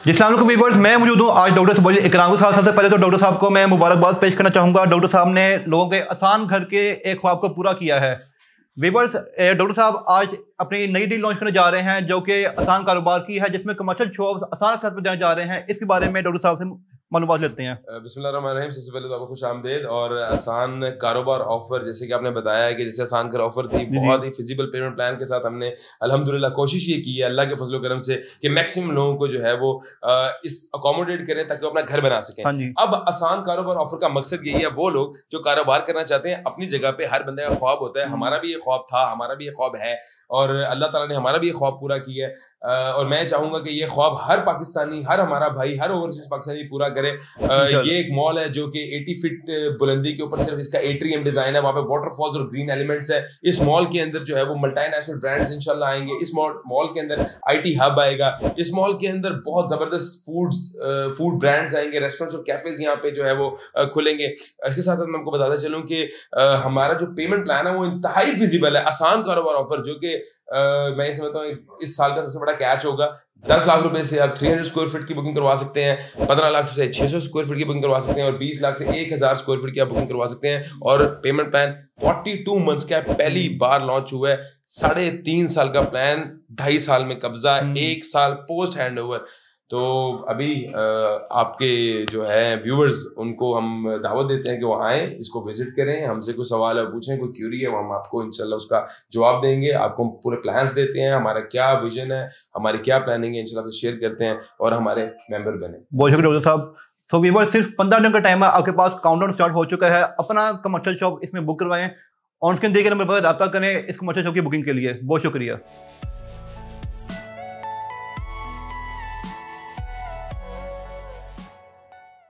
जिसलाम को व्यूअर्स, मैं मौजूद हूँ आज डॉक्टर सबोली इकराम के साथ। सबसे पहले तो डॉक्टर साहब को मैं मुबारकबाद पेश करना चाहूँगा। डॉक्टर साहब ने लोगों के आसान घर के एक ख्वाब को पूरा किया है। व्यूअर्स, डॉक्टर साहब आज अपनी नई डील लॉन्च करने जा रहे हैं जो कि आसान कारोबार की है, जिसमें कमर्शियल शॉप्स आसान स्तर पर देने जा रहे हैं। इसके बारे में डॉक्टर साहब से मालूमात लेते हैं। बिस्मिल्लाहिर्रहमानिर्रहीम। सबसे पहले तो आपको खुश आमदीद। और आसान कारोबार ऑफर, जैसे कि आपने बताया है कि जैसे आसान कर ऑफर थी, बहुत ही फिजिबल पेमेंट प्लान के साथ हमने अल्हम्दुलिल्लाह कोशिश ये की है अल्लाह के फजल करम से कि मैक्सिमम लोगों को जो है वो इस अकोमोडेट करें ताकि वो अपना घर बना सकें। अब आसान कारोबार ऑफर का मकसद यही है, वो लोग जो कारोबार करना चाहते हैं, अपनी जगह पे हर बंदे का ख्वाब होता है। हमारा भी ये ख्वाब था, हमारा भी ये ख्वाब है और अल्लाह ताला ने हमारा भी ये ख्वाब पूरा किया है। और मैं चाहूंगा कि ये ख्वाब हर पाकिस्तानी, हर हमारा भाई, हर ओवरसीज पाकिस्तानी पूरा करे। ये एक मॉल है जो कि 80 फीट बुलंदी के ऊपर सिर्फ इसका एट्रियम डिजाइन है, वहाँ पे वाटरफॉल्स और ग्रीन एलिमेंट्स है। इस मॉल के अंदर जो है वो मल्टीनेशनल ब्रांड्स इंशाल्लाह आएंगे। इस मॉल के अंदर IT हब आएगा। इस मॉल के अंदर बहुत जबरदस्त फूड ब्रांड्स आएंगे, रेस्टोरेंट्स और कैफेज यहाँ पे जो है वो खुलेंगे। इसके साथ मैं आपको बताता चलूँ कि हमारा जो पेमेंट प्लान है वो इंतहाई फिजिबल है। आसान कारोबार ऑफर जो कि मैं ये समझता हूँ इस साल का सबसे बड़ा कैच होगा। 10 लाख रुपए से आप 300 स्क्वायर फीट की बुकिंग करवा सकते हैं, 15 लाख से 600 स्क्वायर फीट की बुकिंग करवा सकते हैं और 20 लाख से 1000 स्क्वायर फीट की आप बुकिंग करवा सकते हैं। और पेमेंट प्लान 42 मंथ्स का पहली बार लॉन्च हुआ है। 3.5 साल का प्लान, 2.5 साल में कब्जा, 1 साल पोस्ट हैंड ओवर। तो अभी आपके जो है व्यूअर्स, उनको हम दावत देते हैं कि वो आएँ, इसको विजिट करें, हमसे कोई सवाल है पूछें, कोई क्यूरी है वो हम आपको इंशाल्लाह उसका जवाब देंगे। आपको हम पूरे प्लान्स देते हैं, हमारा क्या विजन है, हमारी क्या प्लानिंग है, इंशाल्लाह तो शेयर करते हैं और हमारे मेंबर बने। बहुत शुक्रिया डॉक्टर साहब। तो व्यूअर्स, सिर्फ 15 दिन का टाइम है, आपके पास काउंटडाउन स्टार्ट हो चुका है। अपना कमर्शियल शॉप इसमें बुक करवाएं, ऑन स्क्रीन दिए गए नंबर पर रब्ता करें इस कमर्शियल शॉप की बुकिंग के लिए। बहुत शुक्रिया।